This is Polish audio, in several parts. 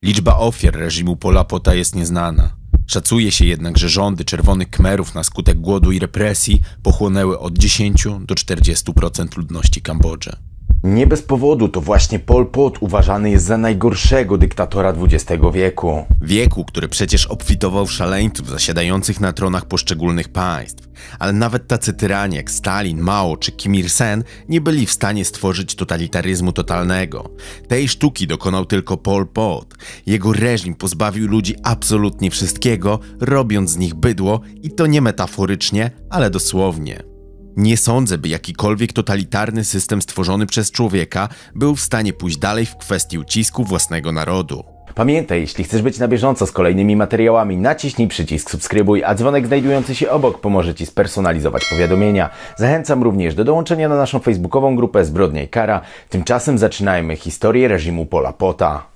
Liczba ofiar reżimu Pola Pota jest nieznana. Szacuje się jednak, że rządy Czerwonych Khmerów na skutek głodu i represji pochłonęły od 10 do 40% ludności Kambodży. Nie bez powodu to właśnie Pol Pot uważany jest za najgorszego dyktatora XX wieku. Wieku, który przecież obfitował w szaleńców zasiadających na tronach poszczególnych państw. Ale nawet tacy tyrani jak Stalin, Mao czy Kim Il-sen nie byli w stanie stworzyć totalitaryzmu totalnego. Tej sztuki dokonał tylko Pol Pot. Jego reżim pozbawił ludzi absolutnie wszystkiego, robiąc z nich bydło i to nie metaforycznie, ale dosłownie. Nie sądzę, by jakikolwiek totalitarny system stworzony przez człowieka był w stanie pójść dalej w kwestii ucisku własnego narodu. Pamiętaj, jeśli chcesz być na bieżąco z kolejnymi materiałami, naciśnij przycisk subskrybuj, a dzwonek znajdujący się obok pomoże Ci spersonalizować powiadomienia. Zachęcam również do dołączenia na naszą facebookową grupę Zbrodnia i Kara. Tymczasem zaczynajmy historię reżimu Pola Pota.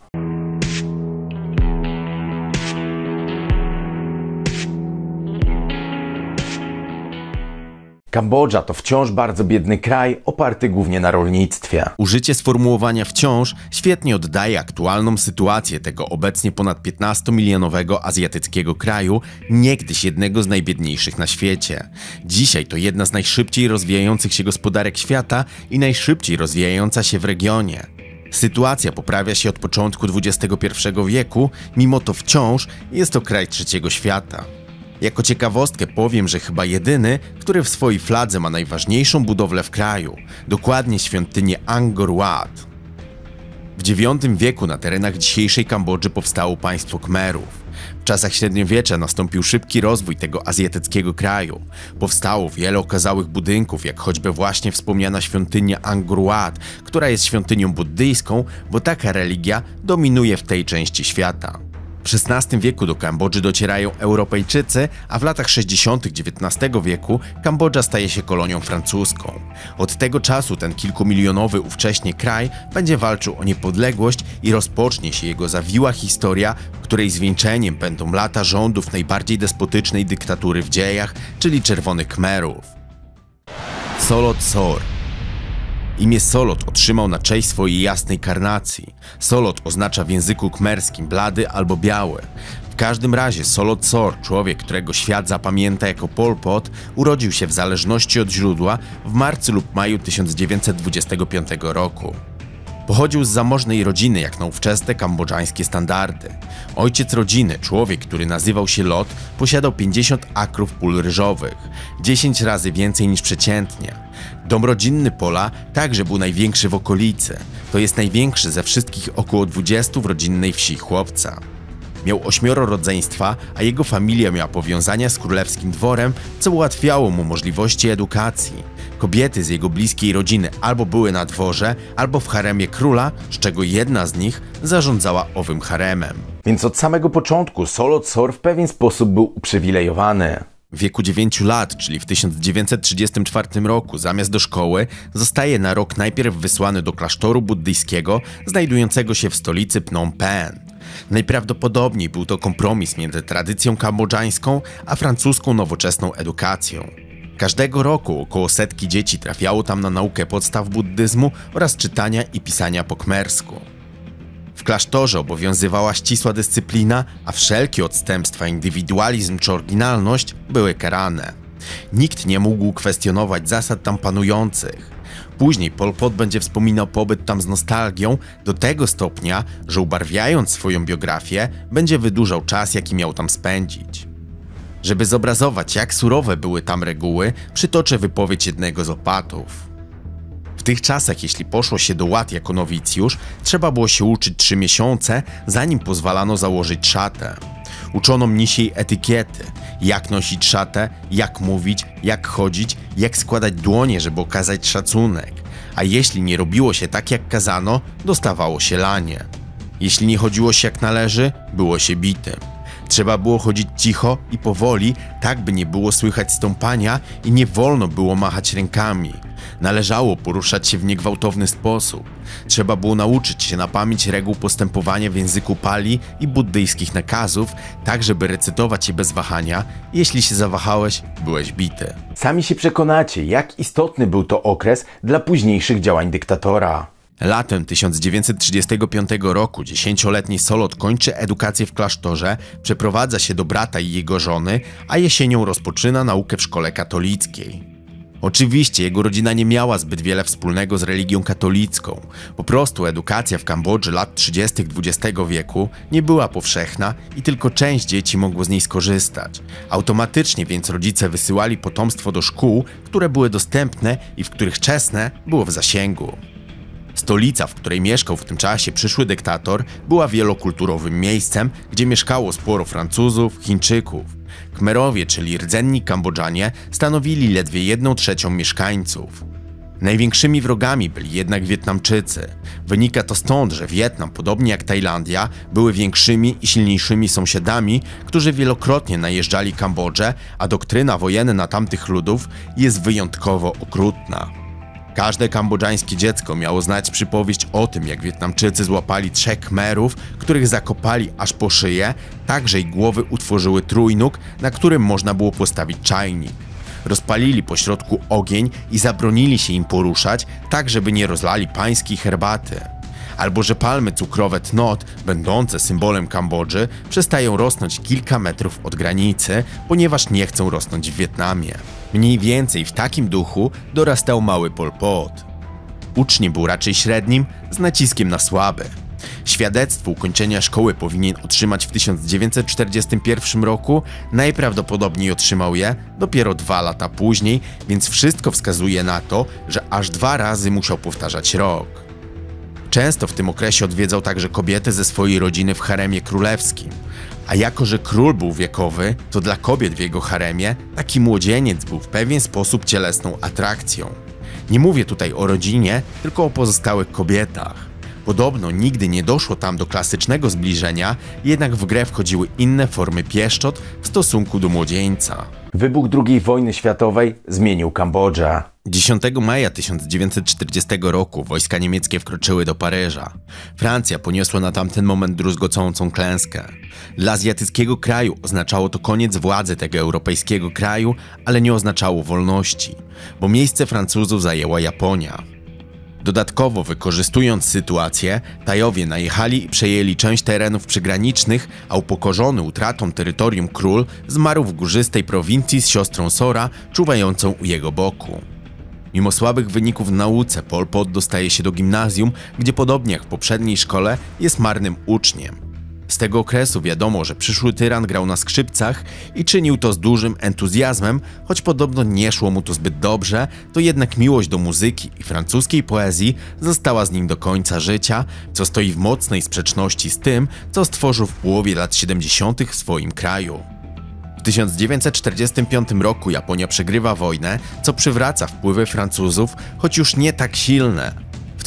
Kambodża to wciąż bardzo biedny kraj, oparty głównie na rolnictwie. Użycie sformułowania wciąż świetnie oddaje aktualną sytuację tego obecnie ponad 15-milionowego azjatyckiego kraju, niegdyś jednego z najbiedniejszych na świecie. Dzisiaj to jedna z najszybciej rozwijających się gospodarek świata i najszybciej rozwijająca się w regionie. Sytuacja poprawia się od początku XXI wieku, mimo to wciąż jest to kraj trzeciego świata. Jako ciekawostkę powiem, że chyba jedyny, który w swojej fladze ma najważniejszą budowlę w kraju, dokładnie świątynię Angkor Wat. W IX wieku na terenach dzisiejszej Kambodży powstało państwo Khmerów. W czasach średniowiecza nastąpił szybki rozwój tego azjatyckiego kraju. Powstało wiele okazałych budynków, jak choćby właśnie wspomniana świątynia Angkor Wat, która jest świątynią buddyjską, bo taka religia dominuje w tej części świata. W XVI wieku do Kambodży docierają Europejczycy, a w latach 60. XIX wieku Kambodża staje się kolonią francuską. Od tego czasu ten kilkumilionowy ówcześnie kraj będzie walczył o niepodległość i rozpocznie się jego zawiła historia, której zwieńczeniem będą lata rządów najbardziej despotycznej dyktatury w dziejach, czyli Czerwonych Khmerów. Solot Sor. Imię Solot otrzymał na cześć swojej jasnej karnacji. Solot oznacza w języku khmerskim blady albo biały. W każdym razie Solot Sor, człowiek, którego świat zapamięta jako Pol Pot, urodził się w zależności od źródła w marcu lub maju 1925 roku. Pochodził z zamożnej rodziny jak na ówczesne kambodżańskie standardy. Ojciec rodziny, człowiek, który nazywał się Lot, posiadał 50 akrów pól ryżowych, 10 razy więcej niż przeciętnie. Dom rodzinny Pola także był największy w okolicy, to jest największy ze wszystkich około 20 w rodzinnej wsi chłopca. Miał 8 rodzeństwa, a jego familia miała powiązania z królewskim dworem, co ułatwiało mu możliwości edukacji. Kobiety z jego bliskiej rodziny albo były na dworze, albo w haremie króla, z czego jedna z nich zarządzała owym haremem. Więc od samego początku Solot Sor w pewien sposób był uprzywilejowany. W wieku 9 lat, czyli w 1934 roku, zamiast do szkoły, zostaje na rok najpierw wysłany do klasztoru buddyjskiego znajdującego się w stolicy Phnom Penh. Najprawdopodobniej był to kompromis między tradycją kambodżańską a francuską nowoczesną edukacją. Każdego roku około setki dzieci trafiało tam na naukę podstaw buddyzmu oraz czytania i pisania po khmersku. W klasztorze obowiązywała ścisła dyscyplina, a wszelkie odstępstwa, indywidualizm czy oryginalność były karane. Nikt nie mógł kwestionować zasad tam panujących. Później Pol Pot będzie wspominał pobyt tam z nostalgią do tego stopnia, że ubarwiając swoją biografię, będzie wydłużał czas, jaki miał tam spędzić. Żeby zobrazować, jak surowe były tam reguły, przytoczę wypowiedź jednego z opatów. W tych czasach, jeśli poszło się do ład jako nowicjusz, trzeba było się uczyć 3 miesiące, zanim pozwalano założyć szatę. Uczono mnisiej etykiety, jak nosić szatę, jak mówić, jak chodzić, jak składać dłonie, żeby okazać szacunek. A jeśli nie robiło się tak, jak kazano, dostawało się lanie. Jeśli nie chodziło się jak należy, było się bitym. Trzeba było chodzić cicho i powoli, tak by nie było słychać stąpania i nie wolno było machać rękami. Należało poruszać się w niegwałtowny sposób. Trzeba było nauczyć się na pamięć reguł postępowania w języku pali i buddyjskich nakazów, tak żeby recytować je bez wahania. Jeśli się zawahałeś, byłeś bity. Sami się przekonacie, jak istotny był to okres dla późniejszych działań dyktatora. Latem 1935 roku 10-letni Solot kończy edukację w klasztorze, przeprowadza się do brata i jego żony, a jesienią rozpoczyna naukę w szkole katolickiej. Oczywiście jego rodzina nie miała zbyt wiele wspólnego z religią katolicką. Po prostu edukacja w Kambodży lat 30. XX wieku nie była powszechna i tylko część dzieci mogło z niej skorzystać. Automatycznie więc rodzice wysyłali potomstwo do szkół, które były dostępne i w których czesne było w zasięgu. Stolica, w której mieszkał w tym czasie przyszły dyktator, była wielokulturowym miejscem, gdzie mieszkało sporo Francuzów, Chińczyków. Khmerowie, czyli rdzenni Kambodżanie, stanowili ledwie 1/3 mieszkańców. Największymi wrogami byli jednak Wietnamczycy. Wynika to stąd, że Wietnam, podobnie jak Tajlandia, były większymi i silniejszymi sąsiadami, którzy wielokrotnie najeżdżali Kambodżę, a doktryna wojenna tamtych ludów jest wyjątkowo okrutna. Każde kambodżańskie dziecko miało znać przypowieść o tym, jak Wietnamczycy złapali 3 Khmerów, których zakopali aż po szyję, tak że ich głowy utworzyły trójnóg, na którym można było postawić czajnik. Rozpalili pośrodku ogień i zabronili się im poruszać, tak żeby nie rozlali pańskiej herbaty. Albo że palmy cukrowe Tnot, będące symbolem Kambodży, przestają rosnąć kilka metrów od granicy, ponieważ nie chcą rosnąć w Wietnamie. Mniej więcej w takim duchu dorastał mały Pol Pot. Uczniem był raczej średnim, z naciskiem na słaby. Świadectwo ukończenia szkoły powinien otrzymać w 1941 roku, najprawdopodobniej otrzymał je dopiero 2 lata później, więc wszystko wskazuje na to, że aż 2 razy musiał powtarzać rok. Często w tym okresie odwiedzał także kobiety ze swojej rodziny w haremie królewskim. A jako że król był wiekowy, to dla kobiet w jego haremie taki młodzieniec był w pewien sposób cielesną atrakcją. Nie mówię tutaj o rodzinie, tylko o pozostałych kobietach. Podobno nigdy nie doszło tam do klasycznego zbliżenia, jednak w grę wchodziły inne formy pieszczot w stosunku do młodzieńca. Wybuch II wojny światowej zmienił Kambodżę. 10 maja 1940 roku wojska niemieckie wkroczyły do Paryża. Francja poniosła na tamten moment druzgocącą klęskę. Dla azjatyckiego kraju oznaczało to koniec władzy tego europejskiego kraju, ale nie oznaczało wolności, bo miejsce Francuzów zajęła Japonia. Dodatkowo, wykorzystując sytuację, Tajowie najechali i przejęli część terenów przygranicznych, a upokorzony utratą terytorium król zmarł w górzystej prowincji z siostrą Sora, czuwającą u jego boku. Mimo słabych wyników w nauce, Pol Pot dostaje się do gimnazjum, gdzie podobnie jak w poprzedniej szkole jest marnym uczniem. Z tego okresu wiadomo, że przyszły tyran grał na skrzypcach i czynił to z dużym entuzjazmem, choć podobno nie szło mu to zbyt dobrze, to jednak miłość do muzyki i francuskiej poezji została z nim do końca życia, co stoi w mocnej sprzeczności z tym, co stworzył w połowie lat 70. w swoim kraju. W 1945 roku Japonia przegrywa wojnę, co przywraca wpływy Francuzów, choć już nie tak silne. W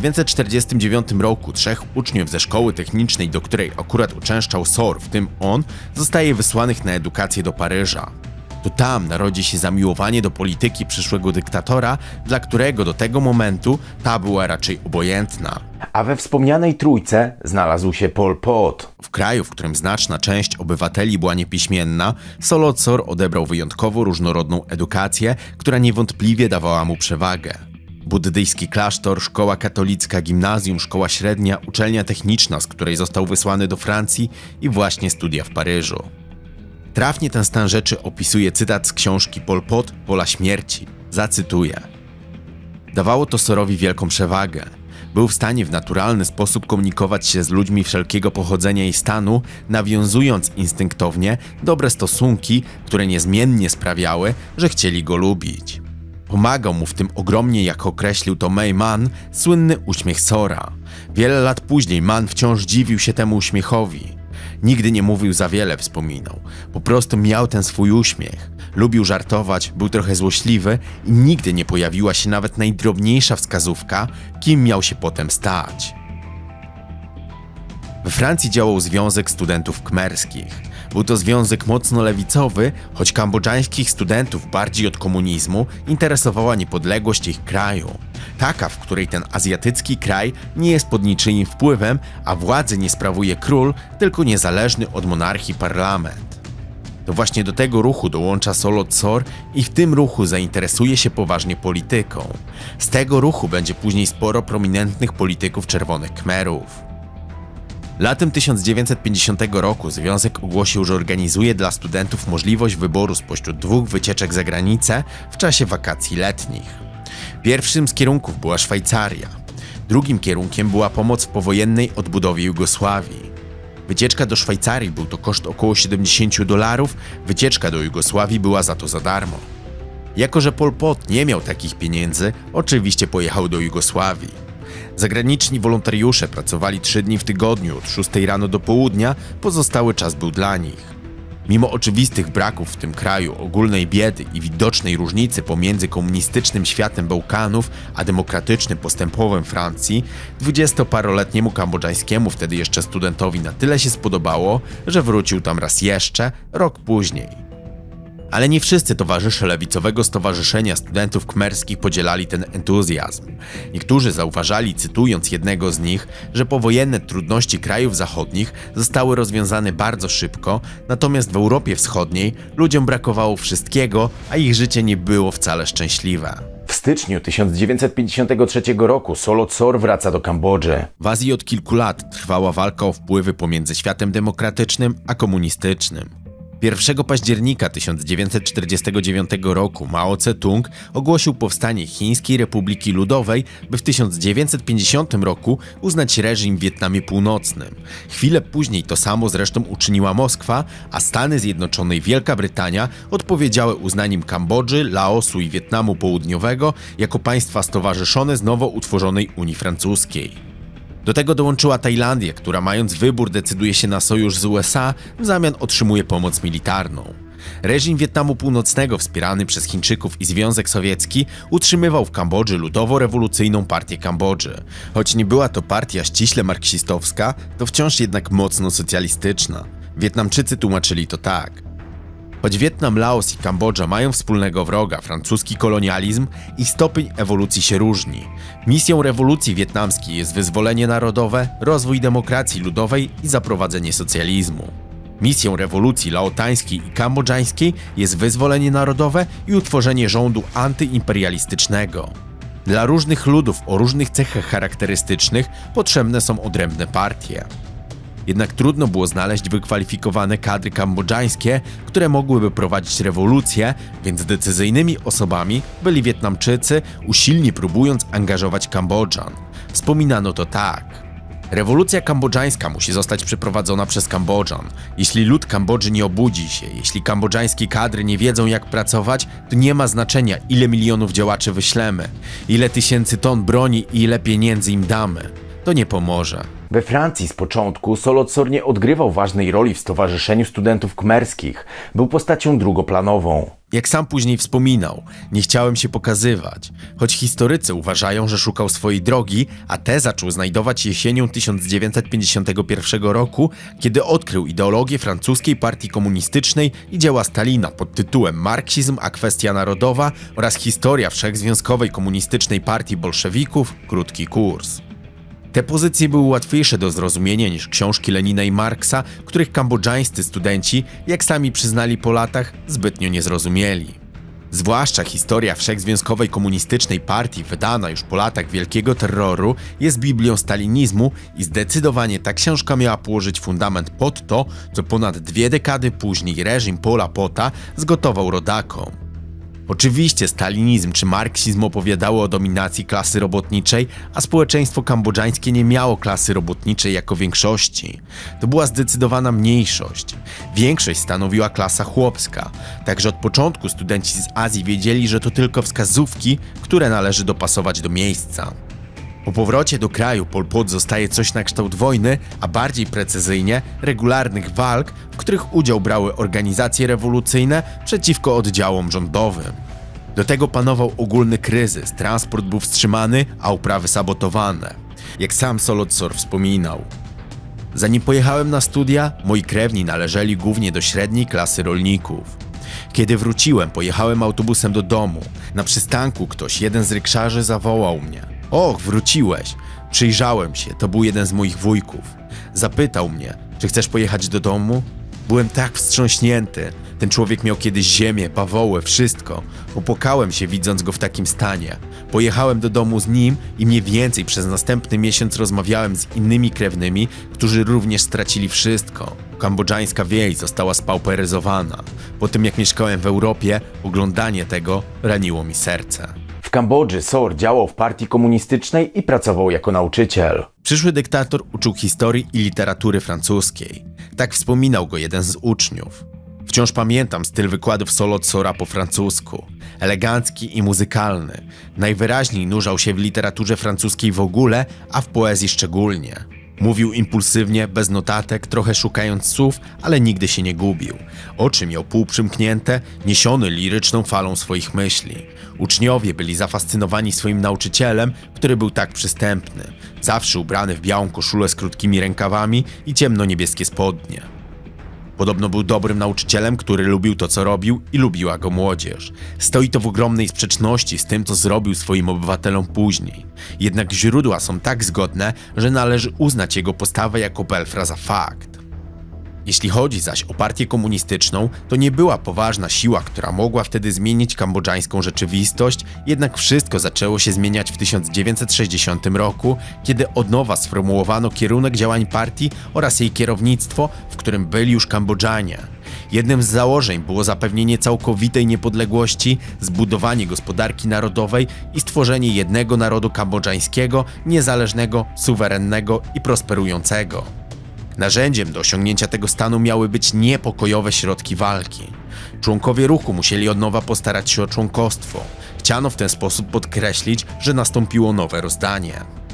1949 roku 3 uczniów ze szkoły technicznej, do której akurat uczęszczał Sor, w tym on, zostaje wysłanych na edukację do Paryża. To tam narodzi się zamiłowanie do polityki przyszłego dyktatora, dla którego do tego momentu ta była raczej obojętna. A we wspomnianej trójce znalazł się Pol Pot. W kraju, w którym znaczna część obywateli była niepiśmienna, Solot Sor odebrał wyjątkowo różnorodną edukację, która niewątpliwie dawała mu przewagę. Buddyjski klasztor, szkoła katolicka, gimnazjum, szkoła średnia, uczelnia techniczna, z której został wysłany do Francji i właśnie studia w Paryżu. Trafnie ten stan rzeczy opisuje cytat z książki Pol Pot, Pola śmierci. Zacytuję. Dawało to Sorowi wielką przewagę. Był w stanie w naturalny sposób komunikować się z ludźmi wszelkiego pochodzenia i stanu, nawiązując instynktownie dobre stosunki, które niezmiennie sprawiały, że chcieli go lubić. Pomagał mu w tym ogromnie, jak określił to May Mann, słynny uśmiech Sora. Wiele lat później Mann wciąż dziwił się temu uśmiechowi. Nigdy nie mówił za wiele, wspominał. Po prostu miał ten swój uśmiech. Lubił żartować, był trochę złośliwy i nigdy nie pojawiła się nawet najdrobniejsza wskazówka, kim miał się potem stać. We Francji działał Związek Studentów Khmerskich. Był to związek mocno lewicowy, choć kambodżańskich studentów bardziej od komunizmu interesowała niepodległość ich kraju. Taka, w której ten azjatycki kraj nie jest pod niczyim wpływem, a władzy nie sprawuje król, tylko niezależny od monarchii parlament. To właśnie do tego ruchu dołącza Solot-Sor i w tym ruchu zainteresuje się poważnie polityką. Z tego ruchu będzie później sporo prominentnych polityków Czerwonych Khmerów. Latem 1950 roku związek ogłosił, że organizuje dla studentów możliwość wyboru spośród 2 wycieczek za granicę w czasie wakacji letnich. Pierwszym z kierunków była Szwajcaria. Drugim kierunkiem była pomoc w powojennej odbudowie Jugosławii. Wycieczka do Szwajcarii był to koszt około $70, wycieczka do Jugosławii była za to za darmo. Jako że Pol Pot nie miał takich pieniędzy, oczywiście pojechał do Jugosławii. Zagraniczni wolontariusze pracowali 3 dni w tygodniu, od 6 rano do południa, pozostały czas był dla nich. Mimo oczywistych braków w tym kraju, ogólnej biedy i widocznej różnicy pomiędzy komunistycznym światem Bałkanów a demokratycznym postępowym Francji, 20-paroletniemu kambodżańskiemu wtedy jeszcze studentowi na tyle się spodobało, że wrócił tam raz jeszcze, rok później. Ale nie wszyscy towarzysze lewicowego stowarzyszenia studentów khmerskich podzielali ten entuzjazm. Niektórzy zauważali, cytując jednego z nich, że powojenne trudności krajów zachodnich zostały rozwiązane bardzo szybko, natomiast w Europie Wschodniej ludziom brakowało wszystkiego, a ich życie nie było wcale szczęśliwe. W styczniu 1953 roku Solot-Sor wraca do Kambodży. W Azji od kilku lat trwała walka o wpływy pomiędzy światem demokratycznym a komunistycznym. 1 października 1949 roku Mao Tse-tung ogłosił powstanie Chińskiej Republiki Ludowej, by w 1950 roku uznać reżim w Wietnamie Północnym. Chwilę później to samo zresztą uczyniła Moskwa, a Stany Zjednoczone i Wielka Brytania odpowiedziały uznaniem Kambodży, Laosu i Wietnamu Południowego jako państwa stowarzyszone z nowo utworzonej Unii Francuskiej. Do tego dołączyła Tajlandia, która mając wybór decyduje się na sojusz z USA, w zamian otrzymuje pomoc militarną. Reżim Wietnamu Północnego wspierany przez Chińczyków i Związek Sowiecki utrzymywał w Kambodży Ludowo-Rewolucyjną Partię Kambodży. Choć nie była to partia ściśle marksistowska, to wciąż jednak mocno socjalistyczna. Wietnamczycy tłumaczyli to tak. Choć Wietnam, Laos i Kambodża mają wspólnego wroga, francuski kolonializm, ich stopień ewolucji się różni. Misją rewolucji wietnamskiej jest wyzwolenie narodowe, rozwój demokracji ludowej i zaprowadzenie socjalizmu. Misją rewolucji laotańskiej i kambodżańskiej jest wyzwolenie narodowe i utworzenie rządu antyimperialistycznego. Dla różnych ludów o różnych cechach charakterystycznych potrzebne są odrębne partie. Jednak trudno było znaleźć wykwalifikowane kadry kambodżańskie, które mogłyby prowadzić rewolucję, więc decyzyjnymi osobami byli Wietnamczycy, usilnie próbując angażować Kambodżan. Wspominano to tak. Rewolucja kambodżańska musi zostać przeprowadzona przez Kambodżan. Jeśli lud Kambodży nie obudzi się, jeśli kambodżańskie kadry nie wiedzą jak pracować, to nie ma znaczenia ile milionów działaczy wyślemy, ile tysięcy ton broni i ile pieniędzy im damy. To nie pomoże. We Francji z początku Solot-Sor nie odgrywał ważnej roli w Stowarzyszeniu Studentów Khmerskich. Był postacią drugoplanową. Jak sam później wspominał, nie chciałem się pokazywać, choć historycy uważają, że szukał swojej drogi, a tę zaczął znajdować jesienią 1951 roku, kiedy odkrył ideologię francuskiej partii komunistycznej i dzieła Stalina pod tytułem Marksizm a kwestia narodowa oraz Historia Wszechzwiązkowej Komunistycznej Partii Bolszewików, krótki kurs. Te pozycje były łatwiejsze do zrozumienia niż książki Lenina i Marksa, których kambodżańscy studenci, jak sami przyznali po latach, zbytnio nie zrozumieli. Zwłaszcza Historia Wszechzwiązkowej Komunistycznej Partii, wydana już po latach Wielkiego Terroru, jest biblią stalinizmu i zdecydowanie ta książka miała położyć fundament pod to, co ponad 2 dekady później reżim Pola Pota zgotował rodakom. Oczywiście stalinizm czy marksizm opowiadały o dominacji klasy robotniczej, a społeczeństwo kambodżańskie nie miało klasy robotniczej jako większości. To była zdecydowana mniejszość. Większość stanowiła klasa chłopska, także od początku studenci z Azji wiedzieli, że to tylko wskazówki, które należy dopasować do miejsca. Po powrocie do kraju Pol Pot zostaje coś na kształt wojny, a bardziej precyzyjnie regularnych walk, w których udział brały organizacje rewolucyjne przeciwko oddziałom rządowym. Do tego panował ogólny kryzys, transport był wstrzymany, a uprawy sabotowane. Jak sam Solot-Sor wspominał. Zanim pojechałem na studia, moi krewni należeli głównie do średniej klasy rolników. Kiedy wróciłem, pojechałem autobusem do domu. Na przystanku ktoś, jeden z rykszarzy, zawołał mnie. Och, wróciłeś. Przyjrzałem się, to był jeden z moich wujków. Zapytał mnie, czy chcesz pojechać do domu? Byłem tak wstrząśnięty. Ten człowiek miał kiedyś ziemię, bawołę, wszystko. Popłakałem się, widząc go w takim stanie. Pojechałem do domu z nim i mniej więcej przez następny miesiąc rozmawiałem z innymi krewnymi, którzy również stracili wszystko. Kambodżańska wieś została spauperyzowana. Po tym jak mieszkałem w Europie, oglądanie tego raniło mi serce. W Kambodży Sor działał w partii komunistycznej i pracował jako nauczyciel. Przyszły dyktator uczył historii i literatury francuskiej. Tak wspominał go jeden z uczniów. Wciąż pamiętam styl wykładów Solot Sora po francusku. Elegancki i muzykalny. Najwyraźniej nurzał się w literaturze francuskiej w ogóle, a w poezji szczególnie. Mówił impulsywnie, bez notatek, trochę szukając słów, ale nigdy się nie gubił. Oczy miał półprzymknięte, niesiony liryczną falą swoich myśli. Uczniowie byli zafascynowani swoim nauczycielem, który był tak przystępny. Zawsze ubrany w białą koszulę z krótkimi rękawami i ciemno-niebieskie spodnie. Podobno był dobrym nauczycielem, który lubił to, co robił i lubiła go młodzież. Stoi to w ogromnej sprzeczności z tym, co zrobił swoim obywatelom później. Jednak źródła są tak zgodne, że należy uznać jego postawę jako Belfra za fakt. Jeśli chodzi zaś o partię komunistyczną, to nie była poważna siła, która mogła wtedy zmienić kambodżańską rzeczywistość, jednak wszystko zaczęło się zmieniać w 1960 roku, kiedy od nowa sformułowano kierunek działań partii oraz jej kierownictwo, w którym byli już Kambodżanie. Jednym z założeń było zapewnienie całkowitej niepodległości, zbudowanie gospodarki narodowej i stworzenie jednego narodu kambodżańskiego, niezależnego, suwerennego i prosperującego. Narzędziem do osiągnięcia tego stanu miały być niepokojowe środki walki. Członkowie ruchu musieli od nowa postarać się o członkostwo. Chciano w ten sposób podkreślić, że nastąpiło nowe rozdanie.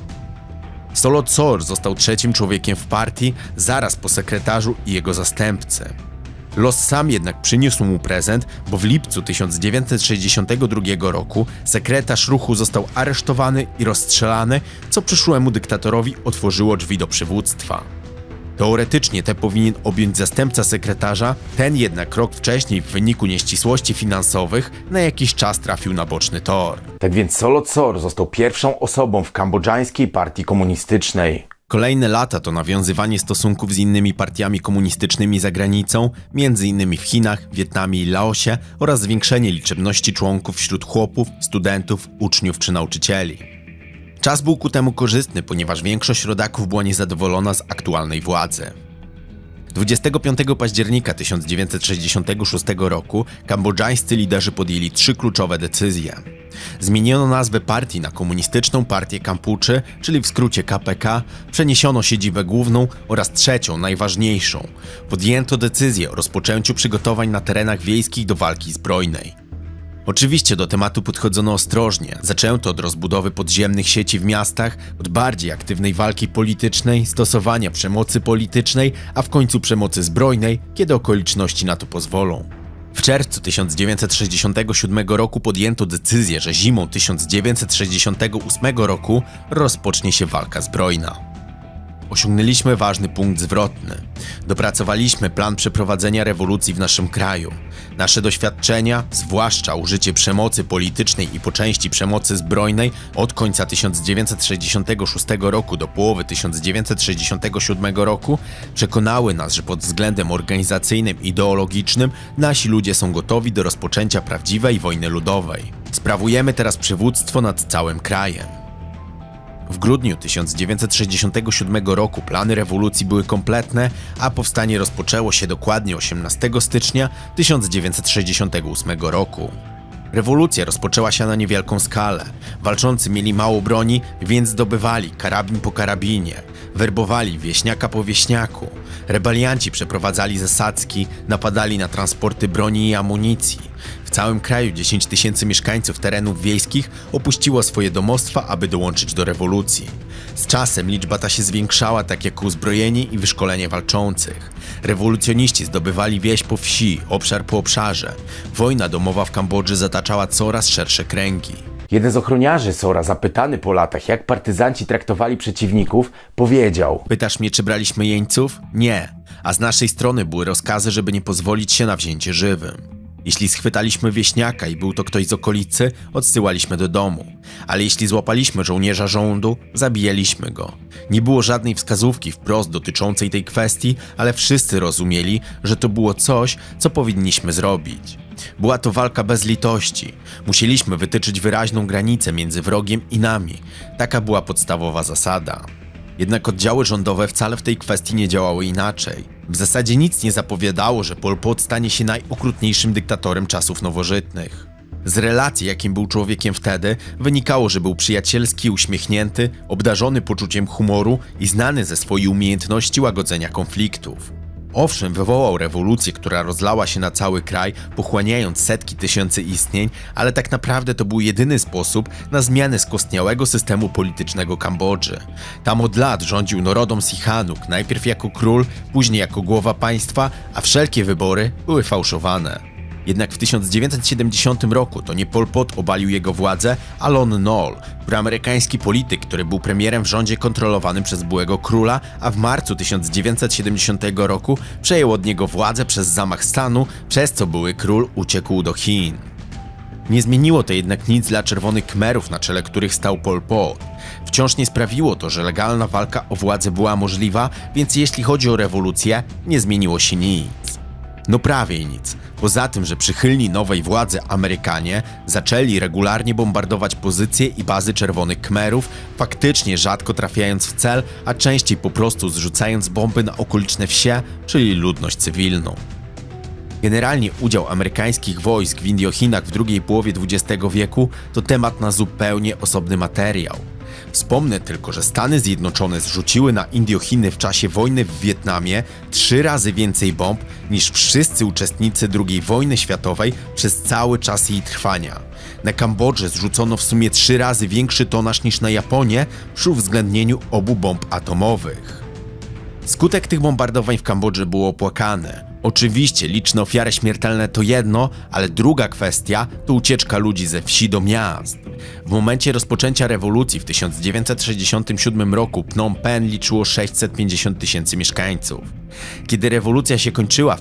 Solot Sor został trzecim człowiekiem w partii, zaraz po sekretarzu i jego zastępcy. Los sam jednak przyniósł mu prezent, bo w lipcu 1962 roku sekretarz ruchu został aresztowany i rozstrzelany, co przyszłemu dyktatorowi otworzyło drzwi do przywództwa. Teoretycznie te powinien objąć zastępca sekretarza, ten jednak rok wcześniej w wyniku nieścisłości finansowych na jakiś czas trafił na boczny tor. Tak więc Solot Sor został pierwszą osobą w kambodżańskiej partii komunistycznej. Kolejne lata to nawiązywanie stosunków z innymi partiami komunistycznymi za granicą, m.in. w Chinach, Wietnamie i Laosie oraz zwiększenie liczebności członków wśród chłopów, studentów, uczniów czy nauczycieli. Czas był ku temu korzystny, ponieważ większość rodaków była niezadowolona z aktualnej władzy. 25 października 1966 roku kambodżańscy liderzy podjęli 3 kluczowe decyzje. Zmieniono nazwę partii na Komunistyczną Partię Kampuczy, czyli w skrócie KPK, przeniesiono siedzibę główną oraz trzecią, najważniejszą. Podjęto decyzję o rozpoczęciu przygotowań na terenach wiejskich do walki zbrojnej. Oczywiście do tematu podchodzono ostrożnie. Zaczęto od rozbudowy podziemnych sieci w miastach, od bardziej aktywnej walki politycznej, stosowania przemocy politycznej, a w końcu przemocy zbrojnej, kiedy okoliczności na to pozwolą. W czerwcu 1967 roku podjęto decyzję, że zimą 1968 roku rozpocznie się walka zbrojna. Osiągnęliśmy ważny punkt zwrotny. Dopracowaliśmy plan przeprowadzenia rewolucji w naszym kraju. Nasze doświadczenia, zwłaszcza użycie przemocy politycznej i po części przemocy zbrojnej od końca 1966 roku do połowy 1967 roku, przekonały nas, że pod względem organizacyjnym i ideologicznym nasi ludzie są gotowi do rozpoczęcia prawdziwej wojny ludowej. Sprawujemy teraz przywództwo nad całym krajem. W grudniu 1967 roku plany rewolucji były kompletne, a powstanie rozpoczęło się dokładnie 18 stycznia 1968 roku. Rewolucja rozpoczęła się na niewielką skalę. Walczący mieli mało broni, więc zdobywali karabin po karabinie. Werbowali wieśniaka po wieśniaku. Rebelianci przeprowadzali zasadzki, napadali na transporty broni i amunicji. W całym kraju 10 000 mieszkańców terenów wiejskich opuściło swoje domostwa, aby dołączyć do rewolucji. Z czasem liczba ta się zwiększała, tak jak uzbrojenie i wyszkolenie walczących. Rewolucjoniści zdobywali wieś po wsi, obszar po obszarze. Wojna domowa w Kambodży zataczała coraz szersze kręgi. Jeden z ochroniarzy Sora, zapytany po latach, jak partyzanci traktowali przeciwników, powiedział: Pytasz mnie, czy braliśmy jeńców? Nie. A z naszej strony były rozkazy, żeby nie pozwolić się na wzięcie żywym. Jeśli schwytaliśmy wieśniaka i był to ktoś z okolicy, odsyłaliśmy do domu. Ale jeśli złapaliśmy żołnierza rządu, zabijaliśmy go. Nie było żadnej wskazówki wprost dotyczącej tej kwestii, ale wszyscy rozumieli, że to było coś, co powinniśmy zrobić. Była to walka bez litości. Musieliśmy wytyczyć wyraźną granicę między wrogiem i nami. Taka była podstawowa zasada. Jednak oddziały rządowe wcale w tej kwestii nie działały inaczej. W zasadzie nic nie zapowiadało, że Pol Pot stanie się najokrutniejszym dyktatorem czasów nowożytnych. Z relacji, jakim był człowiekiem wtedy, wynikało, że był przyjacielski, uśmiechnięty, obdarzony poczuciem humoru i znany ze swojej umiejętności łagodzenia konfliktów. Owszem, wywołał rewolucję, która rozlała się na cały kraj, pochłaniając setki tysięcy istnień, ale tak naprawdę to był jedyny sposób na zmianę skostniałego systemu politycznego Kambodży. Tam od lat rządził Norodom Sihanouk, najpierw jako król, później jako głowa państwa, a wszelkie wybory były fałszowane. Jednak w 1970 roku to nie Pol Pot obalił jego władzę, a Lon Nol, proamerykański polityk, który był premierem w rządzie kontrolowanym przez byłego króla, a w marcu 1970 roku przejął od niego władzę przez zamach stanu, przez co były król uciekł do Chin. Nie zmieniło to jednak nic dla czerwonych Khmerów, na czele których stał Pol Pot. Wciąż nie sprawiło to, że legalna walka o władzę była możliwa, więc jeśli chodzi o rewolucję, nie zmieniło się nic. No prawie nic. Poza tym, że przychylni nowej władzy Amerykanie zaczęli regularnie bombardować pozycje i bazy czerwonych Khmerów, faktycznie rzadko trafiając w cel, a częściej po prostu zrzucając bomby na okoliczne wsie, czyli ludność cywilną. Generalnie udział amerykańskich wojsk w Indiochinach w drugiej połowie XX wieku to temat na zupełnie osobny materiał. Wspomnę tylko, że Stany Zjednoczone zrzuciły na Indiochiny w czasie wojny w Wietnamie 3 razy więcej bomb niż wszyscy uczestnicy II wojny światowej przez cały czas jej trwania. Na Kambodżę zrzucono w sumie 3 razy większy tonaż niż na Japonię przy uwzględnieniu obu bomb atomowych. Skutek tych bombardowań w Kambodży był opłakany. Oczywiście liczne ofiary śmiertelne to jedno, ale druga kwestia to ucieczka ludzi ze wsi do miast. W momencie rozpoczęcia rewolucji w 1967 roku Phnom Penh liczyło 650 tysięcy mieszkańców. Kiedy rewolucja się kończyła w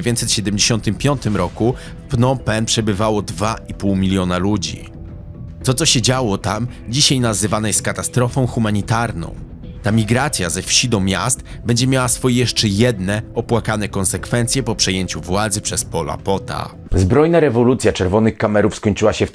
1975 roku, w Phnom Penh przebywało 2,5 miliona ludzi. To, co się działo tam, dzisiaj nazywane jest katastrofą humanitarną. Ta migracja ze wsi do miast będzie miała swoje jeszcze jedne opłakane konsekwencje po przejęciu władzy przez Pola Pota. Zbrojna rewolucja czerwonych Khmerów skończyła się w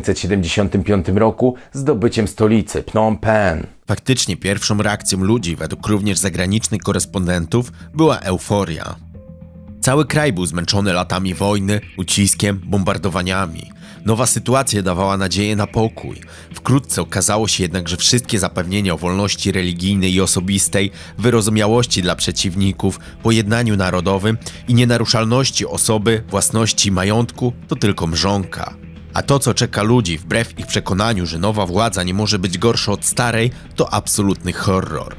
1975 roku zdobyciem stolicy Phnom Penh. Faktycznie pierwszą reakcją ludzi, według również zagranicznych korespondentów, była euforia. Cały kraj był zmęczony latami wojny, uciskiem, bombardowaniami. Nowa sytuacja dawała nadzieję na pokój. Wkrótce okazało się jednak, że wszystkie zapewnienia o wolności religijnej i osobistej, wyrozumiałości dla przeciwników, pojednaniu narodowym i nienaruszalności osoby, własności i majątku to tylko mrzonka. A to, co czeka ludzi wbrew ich przekonaniu, że nowa władza nie może być gorsza od starej, to absolutny horror.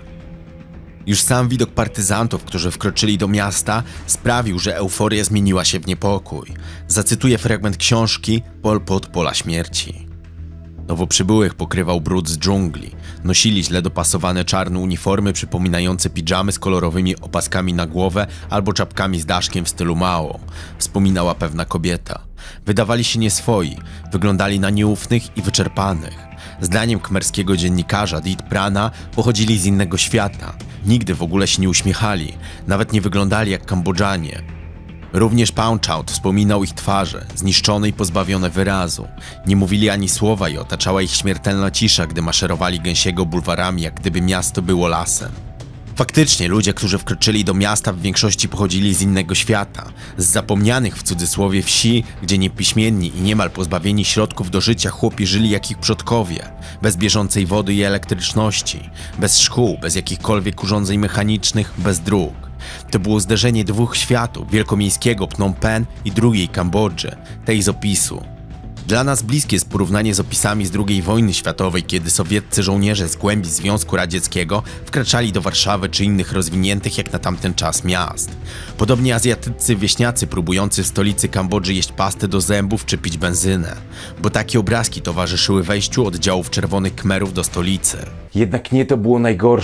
Już sam widok partyzantów, którzy wkroczyli do miasta, sprawił, że euforia zmieniła się w niepokój. Zacytuję fragment książki Pol Pot Pola Śmierci. Nowo przybyłych pokrywał brud z dżungli. Nosili źle dopasowane czarne uniformy przypominające pidżamy z kolorowymi opaskami na głowę albo czapkami z daszkiem w stylu Mao, wspominała pewna kobieta. Wydawali się nieswoi, wyglądali na nieufnych i wyczerpanych. Zdaniem khmerskiego dziennikarza Dit Prana pochodzili z innego świata. Nigdy w ogóle się nie uśmiechali, nawet nie wyglądali jak Kambodżanie. Również Paunczout wspominał ich twarze, zniszczone i pozbawione wyrazu. Nie mówili ani słowa i otaczała ich śmiertelna cisza, gdy maszerowali gęsiego bulwarami, jak gdyby miasto było lasem. Faktycznie ludzie, którzy wkroczyli do miasta, w większości pochodzili z innego świata. Z zapomnianych w cudzysłowie wsi, gdzie niepiśmienni i niemal pozbawieni środków do życia chłopi żyli jak ich przodkowie. Bez bieżącej wody i elektryczności, bez szkół, bez jakichkolwiek urządzeń mechanicznych, bez dróg. To było zderzenie dwóch światów, wielkomiejskiego Phnom Penh i drugiej Kambodży, tej z opisu. Dla nas bliskie jest porównanie z opisami z II wojny światowej, kiedy sowieccy żołnierze z głębi Związku Radzieckiego wkraczali do Warszawy czy innych rozwiniętych jak na tamten czas miast. Podobnie azjatyccy wieśniacy próbujący w stolicy Kambodży jeść pastę do zębów czy pić benzynę, bo takie obrazki towarzyszyły wejściu oddziałów czerwonych Khmerów do stolicy. Jednak nie to było najgorsze.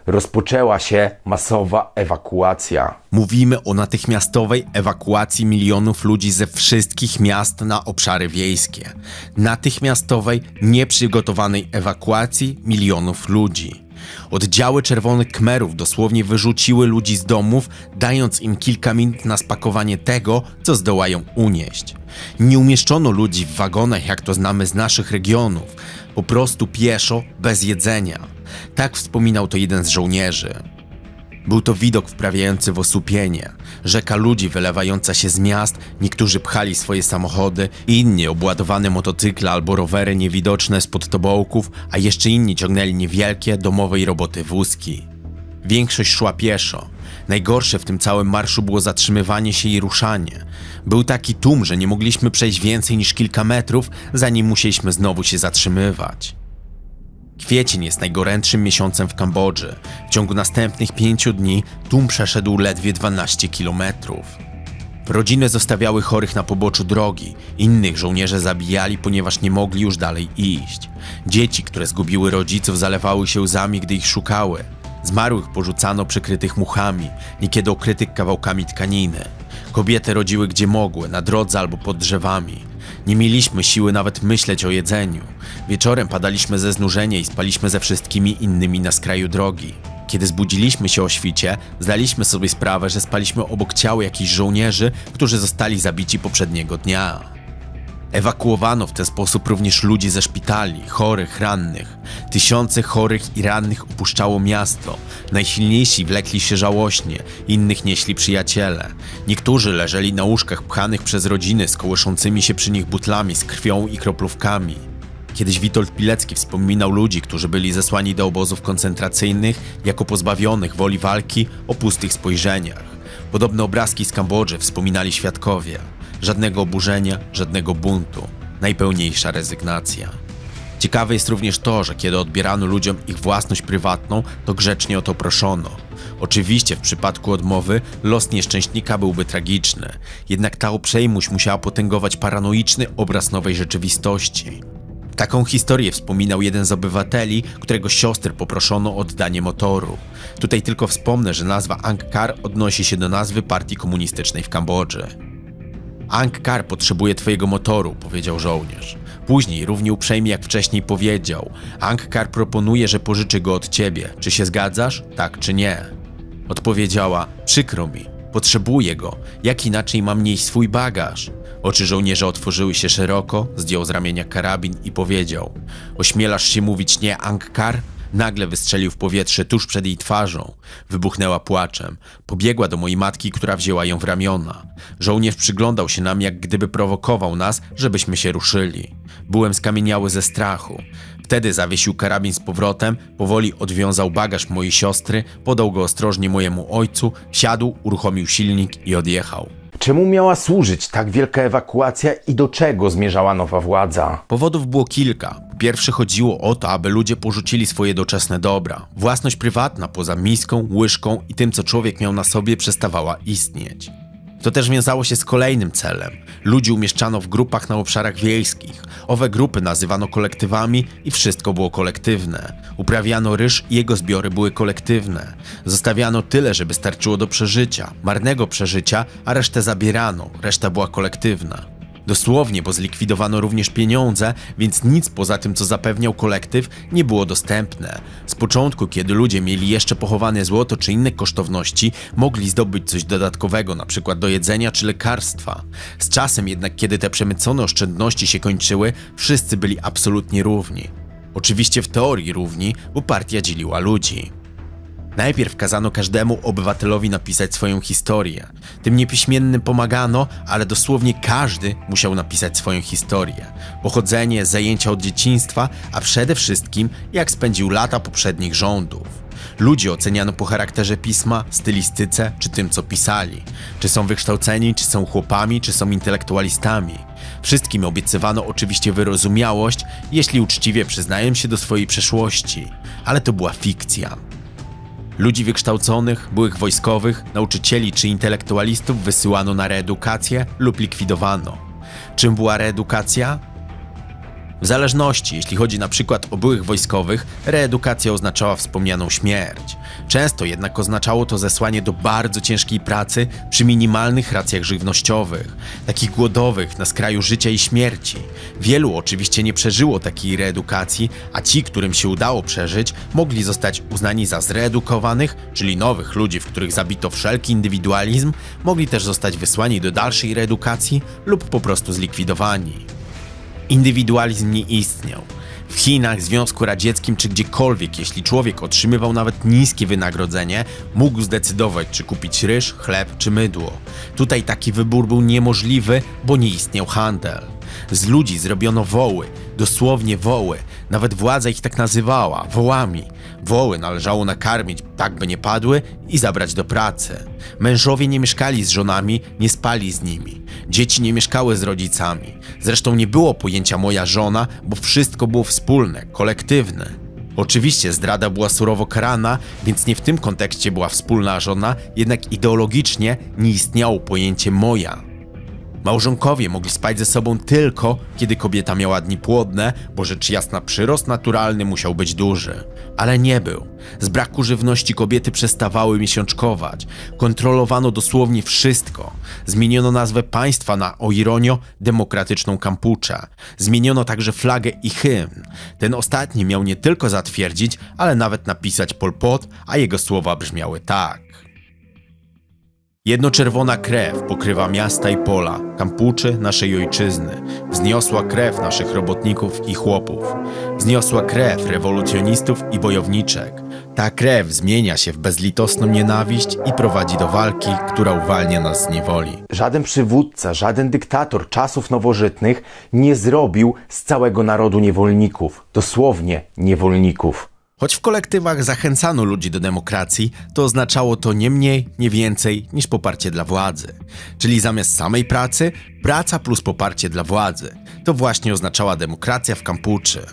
rozpoczęła się masowa ewakuacja. Mówimy o natychmiastowej ewakuacji milionów ludzi ze wszystkich miast na obszary wiejskie. Natychmiastowej, nieprzygotowanej ewakuacji milionów ludzi. Oddziały Czerwonych Khmerów dosłownie wyrzuciły ludzi z domów, dając im kilka minut na spakowanie tego, co zdołają unieść. Nie umieszczono ludzi w wagonach, jak to znamy z naszych regionów, po prostu pieszo, bez jedzenia. Tak wspominał to jeden z żołnierzy. Był to widok wprawiający w osłupienie. Rzeka ludzi wylewająca się z miast, niektórzy pchali swoje samochody, inni obładowane motocykle albo rowery niewidoczne spod tobołków, a jeszcze inni ciągnęli niewielkie, domowej roboty wózki. Większość szła pieszo. Najgorsze w tym całym marszu było zatrzymywanie się i ruszanie. Był taki tłum, że nie mogliśmy przejść więcej niż kilka metrów, zanim musieliśmy znowu się zatrzymywać. Kwiecień jest najgorętszym miesiącem w Kambodży. W ciągu następnych 5 dni tłum przeszedł ledwie 12 kilometrów. Rodziny zostawiały chorych na poboczu drogi, innych żołnierze zabijali, ponieważ nie mogli już dalej iść. Dzieci, które zgubiły rodziców, zalewały się łzami, gdy ich szukały. Zmarłych porzucano przykrytych muchami, niekiedy okrytych kawałkami tkaniny. Kobiety rodziły gdzie mogły, na drodze albo pod drzewami. Nie mieliśmy siły nawet myśleć o jedzeniu. Wieczorem padaliśmy ze znużenia i spaliśmy ze wszystkimi innymi na skraju drogi. Kiedy zbudziliśmy się o świcie, zdaliśmy sobie sprawę, że spaliśmy obok ciał jakichś żołnierzy, którzy zostali zabici poprzedniego dnia. Ewakuowano w ten sposób również ludzi ze szpitali, chorych, rannych. Tysiące chorych i rannych opuszczało miasto. Najsilniejsi wlekli się żałośnie, innych nieśli przyjaciele. Niektórzy leżeli na łóżkach pchanych przez rodziny z kołyszącymi się przy nich butlami z krwią i kroplówkami. Kiedyś Witold Pilecki wspominał ludzi, którzy byli zesłani do obozów koncentracyjnych jako pozbawionych woli walki o pustych spojrzeniach. Podobne obrazki z Kambodży wspominali świadkowie. Żadnego oburzenia, żadnego buntu. Najpełniejsza rezygnacja. Ciekawe jest również to, że kiedy odbierano ludziom ich własność prywatną, to grzecznie o to proszono. Oczywiście w przypadku odmowy los nieszczęśnika byłby tragiczny, jednak ta uprzejmość musiała potęgować paranoiczny obraz nowej rzeczywistości. Taką historię wspominał jeden z obywateli, którego siostry poproszono o oddanie motoru. Tutaj tylko wspomnę, że nazwa Ang Kar odnosi się do nazwy partii komunistycznej w Kambodży. Ang Kar potrzebuje twojego motoru, powiedział żołnierz. Później, równie uprzejmie jak wcześniej powiedział, Ang Kar proponuje, że pożyczy go od ciebie. Czy się zgadzasz? Tak czy nie? Odpowiedziała, przykro mi, potrzebuję go. Jak inaczej mam nieść swój bagaż? Oczy żołnierza otworzyły się szeroko, zdjął z ramienia karabin i powiedział, ośmielasz się mówić nie, Ang Kar? Nagle wystrzelił w powietrze tuż przed jej twarzą. Wybuchnęła płaczem. Pobiegła do mojej matki, która wzięła ją w ramiona. Żołnierz przyglądał się nam, jak gdyby prowokował nas, żebyśmy się ruszyli. Byłem skamieniały ze strachu. Wtedy zawiesił karabin z powrotem, powoli odwiązał bagaż mojej siostry, podał go ostrożnie mojemu ojcu, wsiadł, uruchomił silnik i odjechał. Czemu miała służyć tak wielka ewakuacja i do czego zmierzała nowa władza? Powodów było kilka. Po pierwsze chodziło o to, aby ludzie porzucili swoje doczesne dobra. Własność prywatna poza miską, łyżką i tym, co człowiek miał na sobie, przestawała istnieć. To też wiązało się z kolejnym celem. Ludzi umieszczano w grupach na obszarach wiejskich. Owe grupy nazywano kolektywami i wszystko było kolektywne. Uprawiano ryż i jego zbiory były kolektywne. Zostawiano tyle, żeby starczyło do przeżycia, marnego przeżycia, a resztę zabierano, reszta była kolektywna. Dosłownie, bo zlikwidowano również pieniądze, więc nic poza tym, co zapewniał kolektyw, nie było dostępne. Z początku, kiedy ludzie mieli jeszcze pochowane złoto czy inne kosztowności, mogli zdobyć coś dodatkowego, np. do jedzenia czy lekarstwa. Z czasem jednak, kiedy te przemycone oszczędności się kończyły, wszyscy byli absolutnie równi. Oczywiście w teorii równi, bo partia dzieliła ludzi. Najpierw kazano każdemu obywatelowi napisać swoją historię. Tym niepiśmiennym pomagano, ale dosłownie każdy musiał napisać swoją historię. Pochodzenie, zajęcia od dzieciństwa, a przede wszystkim jak spędził lata poprzednich rządów. Ludzi oceniano po charakterze pisma, stylistyce czy tym, co pisali. Czy są wykształceni, czy są chłopami, czy są intelektualistami. Wszystkim obiecywano oczywiście wyrozumiałość, jeśli uczciwie przyznają się do swojej przeszłości. Ale to była fikcja. Ludzi wykształconych, byłych wojskowych, nauczycieli czy intelektualistów wysyłano na reedukację lub likwidowano. Czym była reedukacja? W zależności, jeśli chodzi na przykład o byłych wojskowych, reedukacja oznaczała wspomnianą śmierć. Często jednak oznaczało to zesłanie do bardzo ciężkiej pracy przy minimalnych racjach żywnościowych, takich głodowych na skraju życia i śmierci. Wielu oczywiście nie przeżyło takiej reedukacji, a ci, którym się udało przeżyć, mogli zostać uznani za zreedukowanych, czyli nowych ludzi, w których zabito wszelki indywidualizm, mogli też zostać wysłani do dalszej reedukacji lub po prostu zlikwidowani. Indywidualizm nie istniał. W Chinach, Związku Radzieckim czy gdziekolwiek, jeśli człowiek otrzymywał nawet niskie wynagrodzenie, mógł zdecydować, czy kupić ryż, chleb czy mydło. Tutaj taki wybór był niemożliwy, bo nie istniał handel. Z ludzi zrobiono woły, dosłownie woły, nawet władza ich tak nazywała, wołami. Woły należało nakarmić, tak by nie padły, i zabrać do pracy. Mężowie nie mieszkali z żonami, nie spali z nimi. Dzieci nie mieszkały z rodzicami. Zresztą nie było pojęcia moja żona, bo wszystko było wspólne, kolektywne. Oczywiście zdrada była surowo karana, więc nie w tym kontekście była wspólna żona, jednak ideologicznie nie istniało pojęcie moja. Małżonkowie mogli spać ze sobą tylko, kiedy kobieta miała dni płodne, bo rzecz jasna przyrost naturalny musiał być duży. Ale nie był. Z braku żywności kobiety przestawały miesiączkować. Kontrolowano dosłownie wszystko. Zmieniono nazwę państwa na, o ironio, demokratyczną Kampuczę. Zmieniono także flagę i hymn. Ten ostatni miał nie tylko zatwierdzić, ale nawet napisać Pol Pot, a jego słowa brzmiały tak. Jednoczerwona krew pokrywa miasta i pola, Kampuczy naszej ojczyzny. Wzniosła krew naszych robotników i chłopów. Wzniosła krew rewolucjonistów i bojowniczek. Ta krew zmienia się w bezlitosną nienawiść i prowadzi do walki, która uwalnia nas z niewoli. Żaden przywódca, żaden dyktator czasów nowożytnych nie zrobił z całego narodu niewolników. Dosłownie niewolników. Choć w kolektywach zachęcano ludzi do demokracji, to oznaczało to nie mniej, nie więcej niż poparcie dla władzy. Czyli zamiast samej pracy, praca plus poparcie dla władzy. To właśnie oznaczała demokracja w Kampuczy.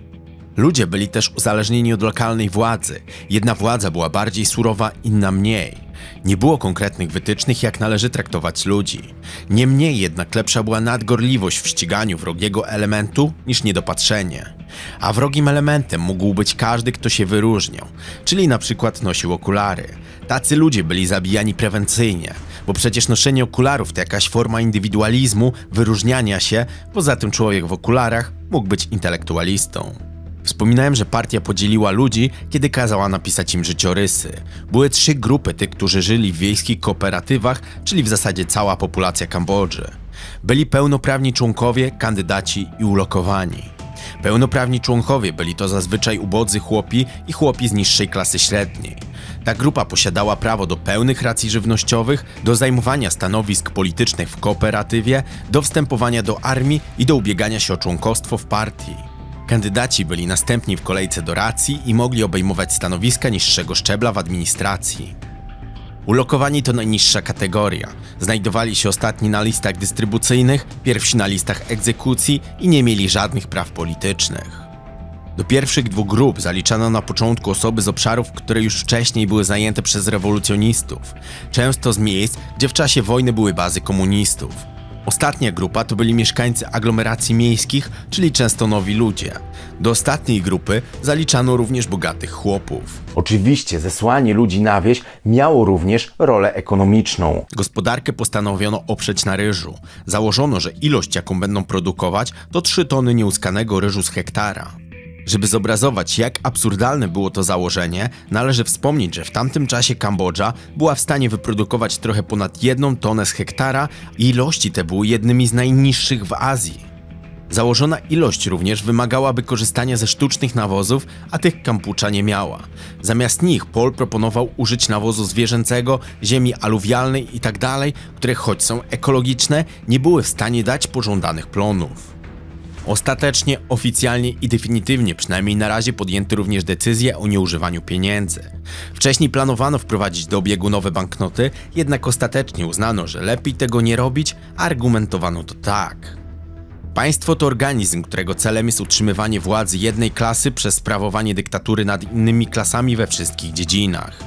Ludzie byli też uzależnieni od lokalnej władzy. Jedna władza była bardziej surowa, inna mniej. Nie było konkretnych wytycznych, jak należy traktować ludzi. Niemniej jednak lepsza była nadgorliwość w ściganiu wrogiego elementu niż niedopatrzenie. A wrogim elementem mógł być każdy, kto się wyróżniał, czyli na przykład nosił okulary. Tacy ludzie byli zabijani prewencyjnie, bo przecież noszenie okularów to jakaś forma indywidualizmu, wyróżniania się, poza tym człowiek w okularach mógł być intelektualistą. Wspominałem, że partia podzieliła ludzi, kiedy kazała napisać im życiorysy. Były 3 grupy tych, którzy żyli w wiejskich kooperatywach, czyli w zasadzie cała populacja Kambodży. Byli pełnoprawni członkowie, kandydaci i ulokowani. Pełnoprawni członkowie byli to zazwyczaj ubodzy chłopi i chłopi z niższej klasy średniej. Ta grupa posiadała prawo do pełnych racji żywnościowych, do zajmowania stanowisk politycznych w kooperatywie, do wstępowania do armii i do ubiegania się o członkostwo w partii. Kandydaci byli następni w kolejce do racji i mogli obejmować stanowiska niższego szczebla w administracji. Ulokowani to najniższa kategoria. Znajdowali się ostatni na listach dystrybucyjnych, pierwsi na listach egzekucji i nie mieli żadnych praw politycznych. Do pierwszych 2 grup zaliczano na początku osoby z obszarów, które już wcześniej były zajęte przez rewolucjonistów, często z miejsc, gdzie w czasie wojny były bazy komunistów. Ostatnia grupa to byli mieszkańcy aglomeracji miejskich, czyli często nowi ludzie. Do ostatniej grupy zaliczano również bogatych chłopów. Oczywiście zesłanie ludzi na wieś miało również rolę ekonomiczną. Gospodarkę postanowiono oprzeć na ryżu. Założono, że ilość, jaką będą produkować, to 3 tony nieuskanego ryżu z hektara. Żeby zobrazować, jak absurdalne było to założenie, należy wspomnieć, że w tamtym czasie Kambodża była w stanie wyprodukować trochę ponad 1 tonę z hektara i ilości te były jednymi z najniższych w Azji. Założona ilość również wymagałaby korzystania ze sztucznych nawozów, a tych Kampucza nie miała. Zamiast nich Pol proponował użyć nawozu zwierzęcego, ziemi aluwialnej itd., które choć są ekologiczne, nie były w stanie dać pożądanych plonów. Ostatecznie, oficjalnie i definitywnie przynajmniej na razie podjęto również decyzję o nieużywaniu pieniędzy. Wcześniej planowano wprowadzić do obiegu nowe banknoty, jednak ostatecznie uznano, że lepiej tego nie robić, a argumentowano to tak. Państwo to organizm, którego celem jest utrzymywanie władzy jednej klasy przez sprawowanie dyktatury nad innymi klasami we wszystkich dziedzinach.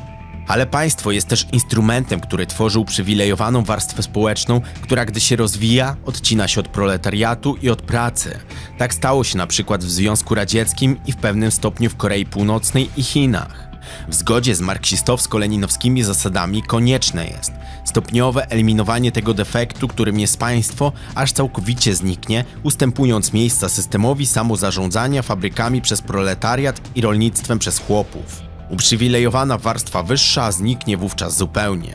Ale państwo jest też instrumentem, który tworzy uprzywilejowaną warstwę społeczną, która gdy się rozwija, odcina się od proletariatu i od pracy. Tak stało się na przykład w Związku Radzieckim i w pewnym stopniu w Korei Północnej i Chinach. W zgodzie z marksistowsko-leninowskimi zasadami konieczne jest stopniowe eliminowanie tego defektu, którym jest państwo, aż całkowicie zniknie, ustępując miejsca systemowi samozarządzania fabrykami przez proletariat i rolnictwem przez chłopów. Uprzywilejowana warstwa wyższa zniknie wówczas zupełnie.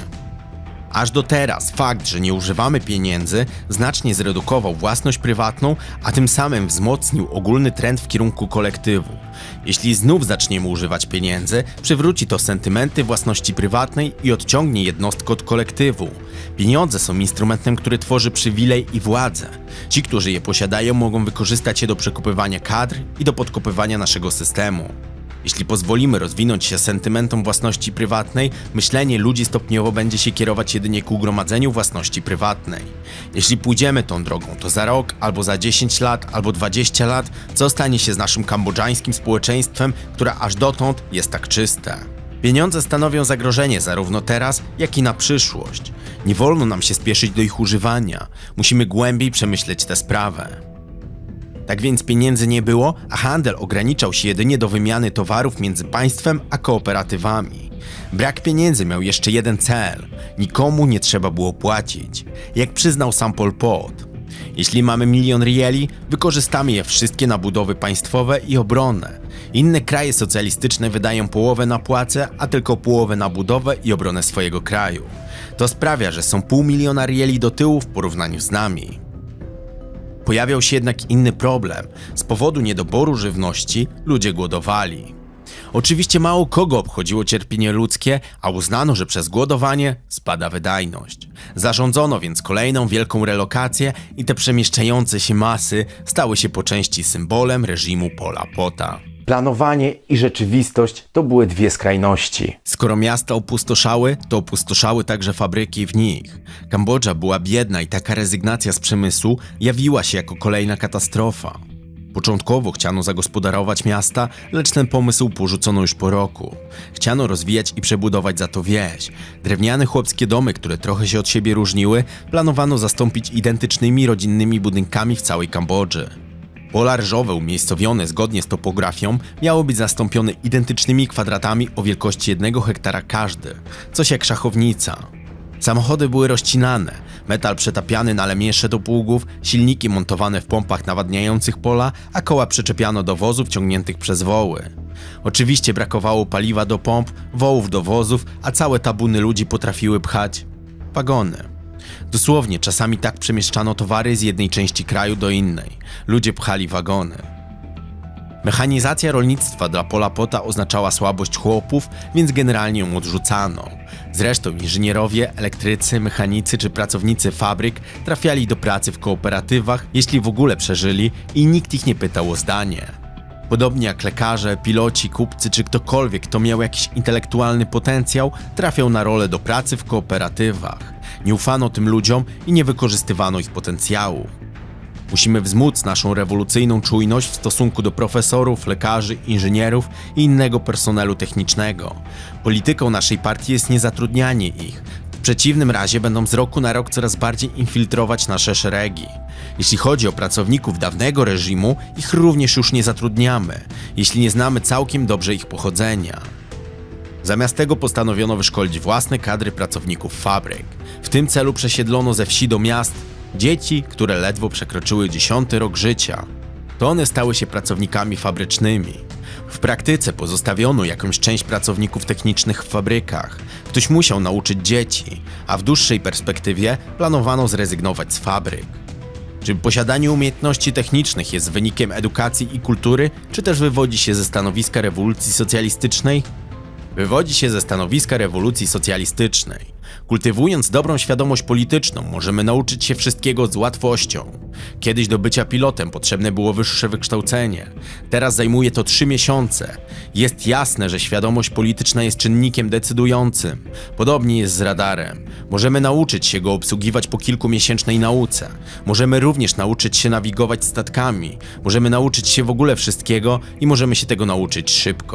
Aż do teraz fakt, że nie używamy pieniędzy, znacznie zredukował własność prywatną, a tym samym wzmocnił ogólny trend w kierunku kolektywu. Jeśli znów zaczniemy używać pieniędzy, przywróci to sentymenty własności prywatnej i odciągnie jednostkę od kolektywu. Pieniądze są instrumentem, który tworzy przywilej i władzę. Ci, którzy je posiadają, mogą wykorzystać je do przekupywania kadr i do podkopywania naszego systemu. Jeśli pozwolimy rozwinąć się sentymentom własności prywatnej, myślenie ludzi stopniowo będzie się kierować jedynie ku gromadzeniu własności prywatnej. Jeśli pójdziemy tą drogą, to za rok, albo za 10 lat, albo 20 lat, co stanie się z naszym kambodżańskim społeczeństwem, które aż dotąd jest tak czyste? Pieniądze stanowią zagrożenie zarówno teraz, jak i na przyszłość. Nie wolno nam się spieszyć do ich używania. Musimy głębiej przemyśleć tę sprawę. Tak więc pieniędzy nie było, a handel ograniczał się jedynie do wymiany towarów między państwem a kooperatywami. Brak pieniędzy miał jeszcze jeden cel – nikomu nie trzeba było płacić. Jak przyznał sam Pol Pot, jeśli mamy 1 000 000 rieli, wykorzystamy je wszystkie na budowy państwowe i obronę. Inne kraje socjalistyczne wydają połowę na płace, a tylko połowę na budowę i obronę swojego kraju. To sprawia, że są 500 000 rieli do tyłu w porównaniu z nami. Pojawiał się jednak inny problem. Z powodu niedoboru żywności ludzie głodowali. Oczywiście mało kogo obchodziło cierpienie ludzkie, a uznano, że przez głodowanie spada wydajność. Zarządzono więc kolejną wielką relokację i te przemieszczające się masy stały się po części symbolem reżimu Pola Pota. Planowanie i rzeczywistość to były dwie skrajności. Skoro miasta opustoszały, to opustoszały także fabryki w nich. Kambodża była biedna i taka rezygnacja z przemysłu jawiła się jako kolejna katastrofa. Początkowo chciano zagospodarować miasta, lecz ten pomysł porzucono już po roku. Chciano rozwijać i przebudować za to wieś. Drewniane chłopskie domy, które trochę się od siebie różniły, planowano zastąpić identycznymi rodzinnymi budynkami w całej Kambodży. Pola ryżowe umiejscowione zgodnie z topografią miało być zastąpione identycznymi kwadratami o wielkości 1 hektara każdy, coś jak szachownica. Samochody były rozcinane, metal przetapiany na lemiesze do pługów, silniki montowane w pompach nawadniających pola, a koła przyczepiano do wozów ciągniętych przez woły. Oczywiście brakowało paliwa do pomp, wołów do wozów, a całe tabuny ludzi potrafiły pchać wagony. Dosłownie czasami tak przemieszczano towary z jednej części kraju do innej. Ludzie pchali wagony. Mechanizacja rolnictwa dla Pola Pota oznaczała słabość chłopów, więc generalnie ją odrzucano. Zresztą inżynierowie, elektrycy, mechanicy czy pracownicy fabryk trafiali do pracy w kooperatywach, jeśli w ogóle przeżyli, i nikt ich nie pytał o zdanie. Podobnie jak lekarze, piloci, kupcy czy ktokolwiek, kto miał jakiś intelektualny potencjał, trafiał na rolę do pracy w kooperatywach. Nie ufano tym ludziom i nie wykorzystywano ich potencjału. Musimy wzmóc naszą rewolucyjną czujność w stosunku do profesorów, lekarzy, inżynierów i innego personelu technicznego. Polityką naszej partii jest niezatrudnianie ich. W przeciwnym razie będą z roku na rok coraz bardziej infiltrować nasze szeregi. Jeśli chodzi o pracowników dawnego reżimu, ich również już nie zatrudniamy, jeśli nie znamy całkiem dobrze ich pochodzenia. Zamiast tego postanowiono wyszkolić własne kadry pracowników fabryk. W tym celu przesiedlono ze wsi do miast dzieci, które ledwo przekroczyły 10. rok życia. To one stały się pracownikami fabrycznymi. W praktyce pozostawiono jakąś część pracowników technicznych w fabrykach. Ktoś musiał nauczyć dzieci, a w dłuższej perspektywie planowano zrezygnować z fabryk. Czy posiadanie umiejętności technicznych jest wynikiem edukacji i kultury, czy też wywodzi się ze stanowiska rewolucji socjalistycznej? Wywodzi się ze stanowiska rewolucji socjalistycznej. Kultywując dobrą świadomość polityczną, możemy nauczyć się wszystkiego z łatwością. Kiedyś do bycia pilotem potrzebne było wyższe wykształcenie. Teraz zajmuje to 3 miesiące. Jest jasne, że świadomość polityczna jest czynnikiem decydującym. Podobnie jest z radarem. Możemy nauczyć się go obsługiwać po kilkumiesięcznej nauce. Możemy również nauczyć się nawigować statkami. Możemy nauczyć się w ogóle wszystkiego i możemy się tego nauczyć szybko.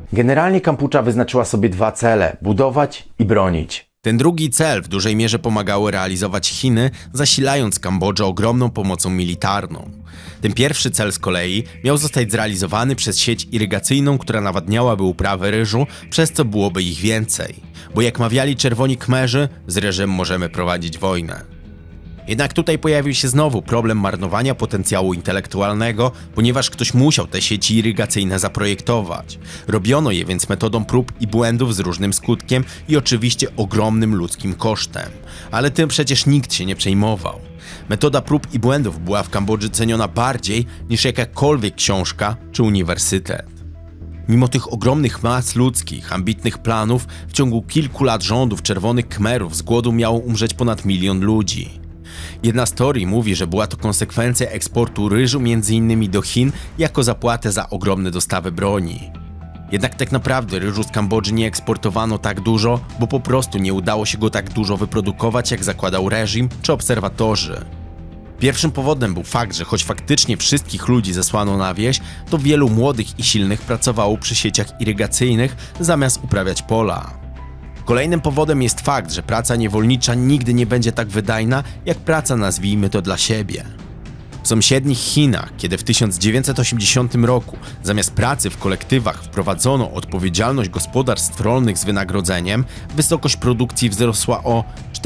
Generalnie Kampucza wyznaczyła sobie dwa cele: budować i bronić. Ten drugi cel w dużej mierze pomagały realizować Chiny, zasilając Kambodżę ogromną pomocą militarną. Ten pierwszy cel z kolei miał zostać zrealizowany przez sieć irygacyjną, która nawadniałaby uprawy ryżu, przez co byłoby ich więcej. Bo jak mawiali czerwoni Khmerzy, z ryżem możemy prowadzić wojnę. Jednak tutaj pojawił się znowu problem marnowania potencjału intelektualnego, ponieważ ktoś musiał te sieci irygacyjne zaprojektować. Robiono je więc metodą prób i błędów z różnym skutkiem i oczywiście ogromnym ludzkim kosztem. Ale tym przecież nikt się nie przejmował. Metoda prób i błędów była w Kambodży ceniona bardziej niż jakakolwiek książka czy uniwersytet. Mimo tych ogromnych mas ludzkich, ambitnych planów, w ciągu kilku lat rządów czerwonych Khmerów z głodu miało umrzeć ponad 1 milion ludzi. Jedna z teorii mówi, że była to konsekwencja eksportu ryżu m.in. do Chin jako zapłatę za ogromne dostawy broni. Jednak tak naprawdę ryżu z Kambodży nie eksportowano tak dużo, bo po prostu nie udało się go tak dużo wyprodukować, jak zakładał reżim czy obserwatorzy. Pierwszym powodem był fakt, że choć faktycznie wszystkich ludzi zesłano na wieś, to wielu młodych i silnych pracowało przy sieciach irygacyjnych zamiast uprawiać pola. Kolejnym powodem jest fakt, że praca niewolnicza nigdy nie będzie tak wydajna, jak praca, nazwijmy to, dla siebie. W sąsiednich Chinach, kiedy w 1980 roku zamiast pracy w kolektywach wprowadzono odpowiedzialność gospodarstw rolnych z wynagrodzeniem, wysokość produkcji wzrosła o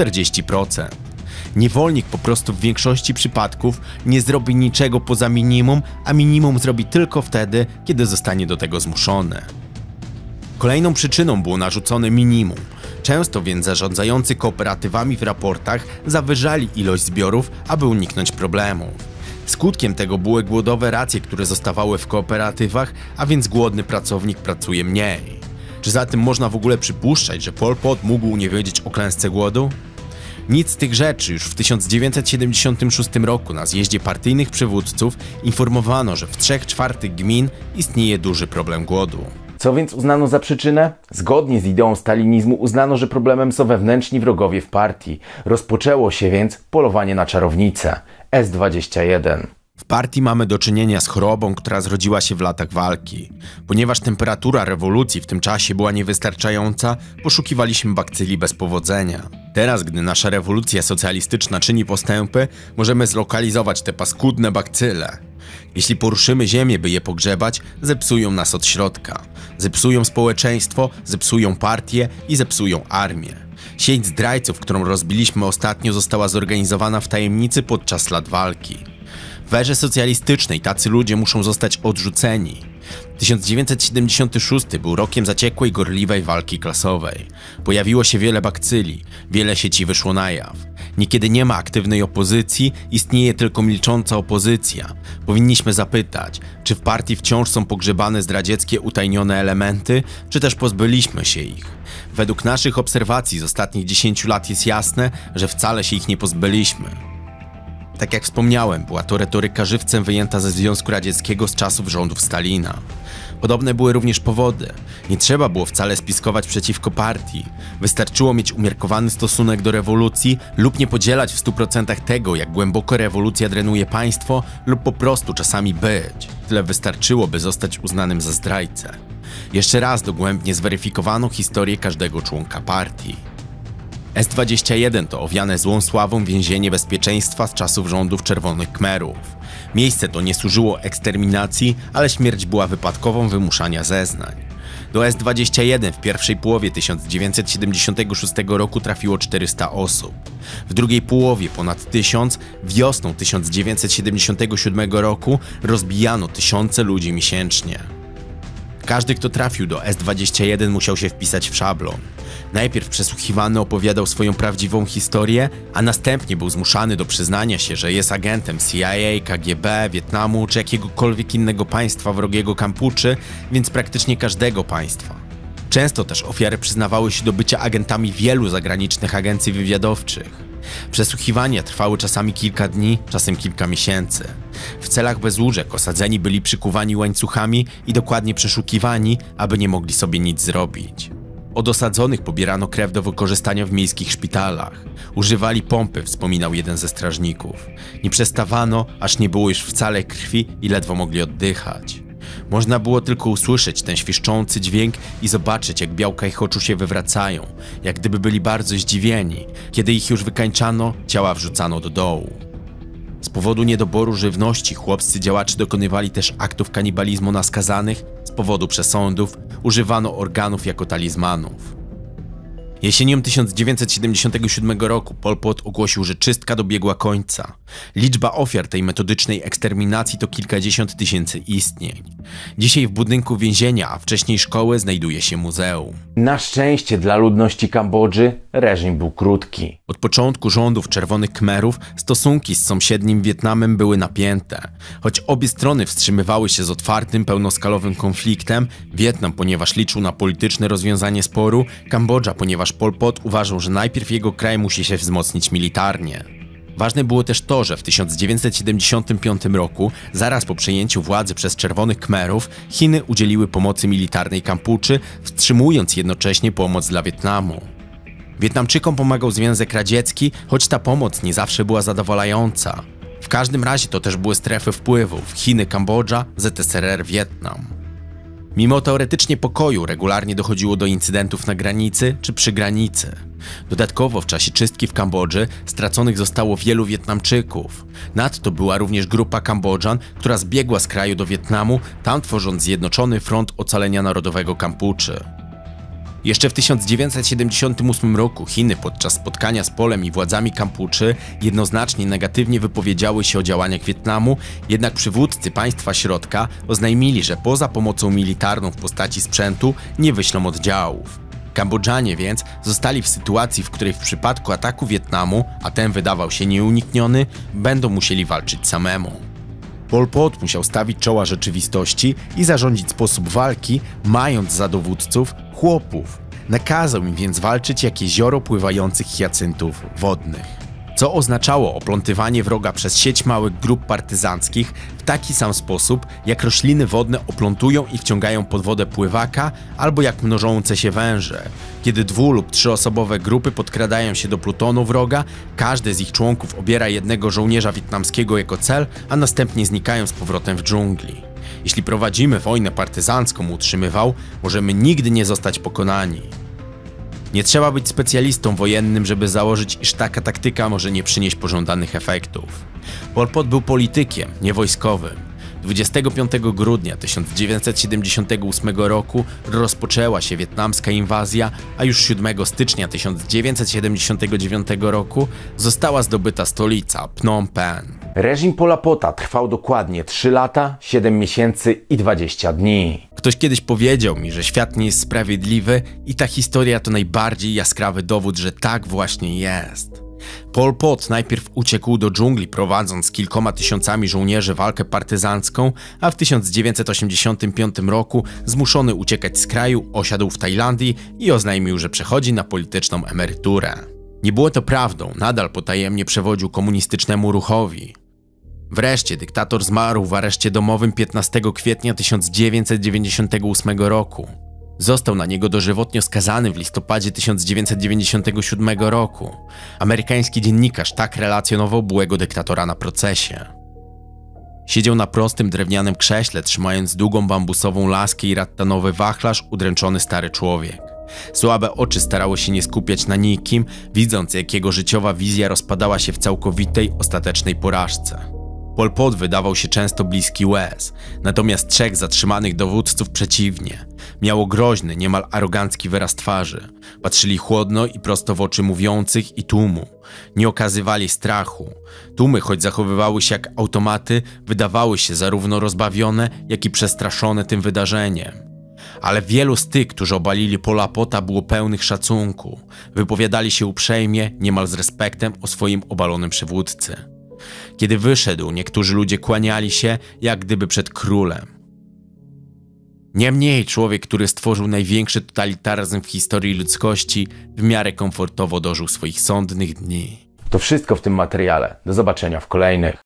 40%. Niewolnik po prostu w większości przypadków nie zrobi niczego poza minimum, a minimum zrobi tylko wtedy, kiedy zostanie do tego zmuszony. Kolejną przyczyną było narzucone minimum. Często więc zarządzający kooperatywami w raportach zawyżali ilość zbiorów, aby uniknąć problemów. Skutkiem tego były głodowe racje, które zostawały w kooperatywach, a więc głodny pracownik pracuje mniej. Czy zatem można w ogóle przypuszczać, że Pol Pot mógł nie wiedzieć o klęsce głodu? Nic z tych rzeczy. Już w 1976 roku na zjeździe partyjnych przywódców informowano, że w 3/4 gmin istnieje duży problem głodu. Co więc uznano za przyczynę? Zgodnie z ideą stalinizmu uznano, że problemem są wewnętrzni wrogowie w partii. Rozpoczęło się więc polowanie na czarownicę. S-21. W partii mamy do czynienia z chorobą, która zrodziła się w latach walki. Ponieważ temperatura rewolucji w tym czasie była niewystarczająca, poszukiwaliśmy bakcyli bez powodzenia. Teraz, gdy nasza rewolucja socjalistyczna czyni postępy, możemy zlokalizować te paskudne bakcyle. Jeśli poruszymy ziemię, by je pogrzebać, zepsują nas od środka. Zepsują społeczeństwo, zepsują partię i zepsują armię. Sieć zdrajców, którą rozbiliśmy ostatnio, została zorganizowana w tajemnicy podczas lat walki. W erze socjalistycznej tacy ludzie muszą zostać odrzuceni. 1976 był rokiem zaciekłej, gorliwej walki klasowej. Pojawiło się wiele bakcyli, wiele sieci wyszło na jaw. Niekiedy nie ma aktywnej opozycji, istnieje tylko milcząca opozycja. Powinniśmy zapytać, czy w partii wciąż są pogrzebane zdradzieckie, utajnione elementy, czy też pozbyliśmy się ich. Według naszych obserwacji z ostatnich 10 lat jest jasne, że wcale się ich nie pozbyliśmy. Tak jak wspomniałem, była to retoryka żywcem wyjęta ze Związku Radzieckiego z czasów rządów Stalina. Podobne były również powody. Nie trzeba było wcale spiskować przeciwko partii. Wystarczyło mieć umiarkowany stosunek do rewolucji lub nie podzielać w 100% tego, jak głęboko rewolucja drenuje państwo, lub po prostu czasami być. Tyle wystarczyło, by zostać uznanym za zdrajcę. Jeszcze raz dogłębnie zweryfikowano historię każdego członka partii. S-21 to owiane złą sławą więzienie bezpieczeństwa z czasów rządów czerwonych Khmerów. Miejsce to nie służyło eksterminacji, ale śmierć była wypadkową wymuszania zeznań. Do S-21 w pierwszej połowie 1976 roku trafiło 400 osób. W drugiej połowie ponad 1000, wiosną 1977 roku rozbijano tysiące ludzi miesięcznie. Każdy, kto trafił do S-21, musiał się wpisać w szablon. Najpierw przesłuchiwany opowiadał swoją prawdziwą historię, a następnie był zmuszany do przyznania się, że jest agentem CIA, KGB, Wietnamu czy jakiegokolwiek innego państwa wrogiego Kampuczy, więc praktycznie każdego państwa. Często też ofiary przyznawały się do bycia agentami wielu zagranicznych agencji wywiadowczych. Przesłuchiwania trwały czasami kilka dni, czasem kilka miesięcy. W celach bez łóżek osadzeni byli przykuwani łańcuchami i dokładnie przeszukiwani, aby nie mogli sobie nic zrobić. Od osadzonych pobierano krew do wykorzystania w miejskich szpitalach. Używali pompy, wspominał jeden ze strażników. Nie przestawano, aż nie było już wcale krwi i ledwo mogli oddychać. Można było tylko usłyszeć ten świszczący dźwięk i zobaczyć, jak białka ich oczu się wywracają, jak gdyby byli bardzo zdziwieni. Kiedy ich już wykańczano, ciała wrzucano do dołu. Z powodu niedoboru żywności chłopscy działacze dokonywali też aktów kanibalizmu na skazanych, z powodu przesądów używano organów jako talizmanów. Jesienią 1977 roku Pol Pot ogłosił, że czystka dobiegła końca. Liczba ofiar tej metodycznej eksterminacji to kilkadziesiąt tysięcy istnień. Dzisiaj w budynku więzienia, a wcześniej szkoły, znajduje się muzeum. Na szczęście dla ludności Kambodży reżim był krótki. Od początku rządów Czerwonych Khmerów stosunki z sąsiednim Wietnamem były napięte. Choć obie strony wstrzymywały się z otwartym, pełnoskalowym konfliktem, Wietnam, ponieważ liczył na polityczne rozwiązanie sporu, Kambodża, ponieważ Pol Pot uważał, że najpierw jego kraj musi się wzmocnić militarnie. Ważne było też to, że w 1975 roku, zaraz po przejęciu władzy przez Czerwonych Khmerów, Chiny udzieliły pomocy militarnej Kampuczy, wstrzymując jednocześnie pomoc dla Wietnamu. Wietnamczykom pomagał Związek Radziecki, choć ta pomoc nie zawsze była zadowalająca. W każdym razie to też były strefy wpływów: Chiny, Kambodża, ZSRR, Wietnam. Mimo teoretycznie pokoju regularnie dochodziło do incydentów na granicy czy przy granicy. Dodatkowo w czasie czystki w Kambodży straconych zostało wielu Wietnamczyków. Nadto była również grupa Kambodżan, która zbiegła z kraju do Wietnamu, tam tworząc Zjednoczony Front Ocalenia Narodowego Kampuczy. Jeszcze w 1978 roku Chiny podczas spotkania z Polem i władzami Kampuczy jednoznacznie negatywnie wypowiedziały się o działaniach Wietnamu, jednak przywódcy państwa środka oznajmili, że poza pomocą militarną w postaci sprzętu nie wyślą oddziałów. Kambodżanie więc zostali w sytuacji, w której w przypadku ataku Wietnamu, a ten wydawał się nieunikniony, będą musieli walczyć samemu. Pol Pot musiał stawić czoła rzeczywistości i zarządzić sposób walki, mając za dowódców chłopów. Nakazał im więc walczyć jak jezioro pływających hiacyntów wodnych. Co oznaczało oplątywanie wroga przez sieć małych grup partyzanckich w taki sam sposób, jak rośliny wodne oplątują i wciągają pod wodę pływaka, albo jak mnożące się węże. Kiedy 2- lub 3-osobowe grupy podkradają się do plutonu wroga, każdy z ich członków obiera jednego żołnierza wietnamskiego jako cel, a następnie znikają z powrotem w dżungli. Jeśli prowadzimy wojnę partyzancką, utrzymywał, możemy nigdy nie zostać pokonani. Nie trzeba być specjalistą wojennym, żeby założyć, iż taka taktyka może nie przynieść pożądanych efektów. Pol Pot był politykiem, nie wojskowym. 25 grudnia 1978 roku rozpoczęła się wietnamska inwazja, a już 7 stycznia 1979 roku została zdobyta stolica Phnom Penh. Reżim Pola Pota trwał dokładnie 3 lata, 7 miesięcy i 20 dni. Ktoś kiedyś powiedział mi, że świat nie jest sprawiedliwy i ta historia to najbardziej jaskrawy dowód, że tak właśnie jest. Pol Pot najpierw uciekł do dżungli, prowadząc z kilkoma tysiącami żołnierzy walkę partyzancką, a w 1985 roku zmuszony uciekać z kraju osiadł w Tajlandii i oznajmił, że przechodzi na polityczną emeryturę. Nie było to prawdą, nadal potajemnie przewodził komunistycznemu ruchowi. Wreszcie dyktator zmarł w areszcie domowym 15 kwietnia 1998 roku. Został na niego dożywotnio skazany w listopadzie 1997 roku. Amerykański dziennikarz tak relacjonował byłego dyktatora na procesie. Siedział na prostym drewnianym krześle, trzymając długą bambusową laskę i rattanowy wachlarz, udręczony stary człowiek. Słabe oczy starały się nie skupiać na nikim, widząc, jak jego życiowa wizja rozpadała się w całkowitej, ostatecznej porażce. Pol Pot wydawał się często bliski łez, natomiast 3 zatrzymanych dowódców przeciwnie. Miało groźny, niemal arogancki wyraz twarzy. Patrzyli chłodno i prosto w oczy mówiących i tłumu. Nie okazywali strachu. Tłumy, choć zachowywały się jak automaty, wydawały się zarówno rozbawione, jak i przestraszone tym wydarzeniem. Ale wielu z tych, którzy obalili Pola Pota, było pełnych szacunku. Wypowiadali się uprzejmie, niemal z respektem o swoim obalonym przywódcy. Kiedy wyszedł, niektórzy ludzie kłaniali się, jak gdyby przed królem. Niemniej człowiek, który stworzył największy totalitaryzm w historii ludzkości, w miarę komfortowo dożył swoich sądnych dni. To wszystko w tym materiale. Do zobaczenia w kolejnych.